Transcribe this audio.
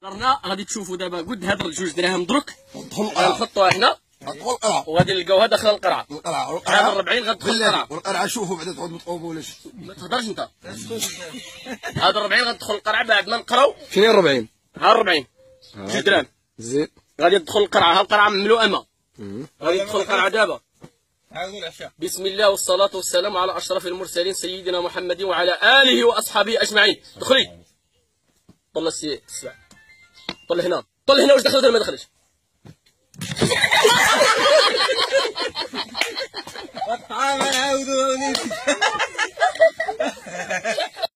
درنا غادي تشوفوا دابا قد هاد الجوج دراهم درك نحطوها هنا وغادي نلقاوها داخل القرعه. هذا 40 غتدخل القرعه. والقرعه شوفوا بعدا تعود مطوبه ولا شي. ما تهضرش انت. هذا 40 غتدخل القرعه بعد ما نقراو. شنو 40؟ ها 40 جوج دراهم. زين غادي تدخل القرعه. ها القرعه مملوءه ماء. غادي تدخل القرعه دابا. عاودوا العشاء. بسم الله والصلاه والسلام على اشرف المرسلين سيدنا محمد وعلى اله واصحابه اجمعين. دخلي. طل السبع. طل هنا. طل هنا واش دخلت ولا ما دخلش؟ الطعام نعاودو